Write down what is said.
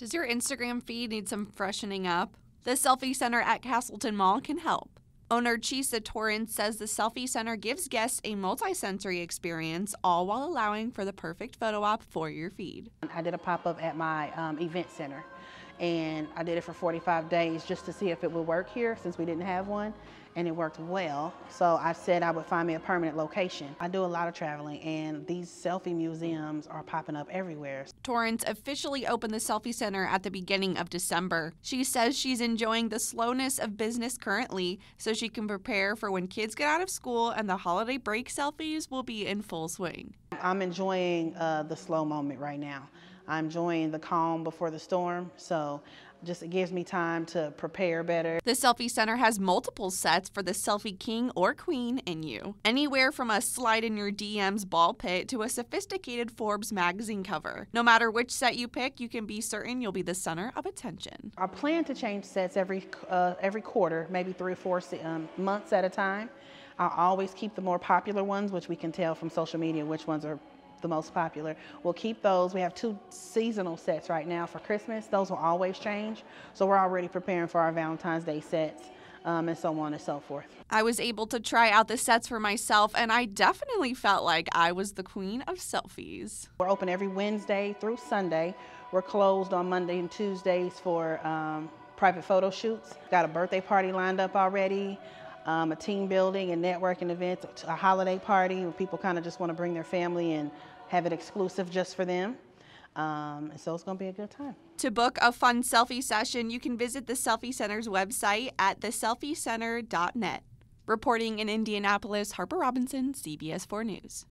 Does your Instagram feed need some freshening up? The Selfie Center at Castleton Mall can help. Owner Chisa Torrance says the Selfie Center gives guests a multi-sensory experience, all while allowing for the perfect photo op for your feed. I did a pop-up at my event center, and I did it for 45 days just to see if it would work here since we didn't have one, and it worked well. So I said I would find me a permanent location. I do a lot of traveling, and these selfie museums are popping up everywhere. Torrance officially opened the Selfie Center at the beginning of December. She says she's enjoying the slowness of business currently so she can prepare for when kids get out of school and the holiday break selfies will be in full swing. I'm enjoying the slow moment right now. I'm enjoying the calm before the storm, so it gives me time to prepare better. The Selfie Center has multiple sets for the selfie king or queen in you. Anywhere from a slide in your DMs ball pit to a sophisticated Forbes magazine cover. No matter which set you pick, you can be certain you'll be the center of attention. I plan to change sets every quarter, maybe 3 or 4 months at a time. I'll always keep the more popular ones, which we can tell from social media which ones are the most popular. We'll keep those. We have 2 seasonal sets right now for Christmas. Those will always change. So we're already preparing for our Valentine's Day sets and so on and so forth. I was able to try out the sets for myself, and I definitely felt like I was the queen of selfies. We're open every Wednesday through Sunday. We're closed on Monday and Tuesdays for private photo shoots. Got a birthday party lined up already. A team building and networking event, a holiday party where people kind of just want to bring their family and have it exclusive just for them. And so it's going to be a good time. To book a fun selfie session, you can visit the Selfie Center's website at theselfiecenter.net. Reporting in Indianapolis, Harper Robinson, CBS 4 News.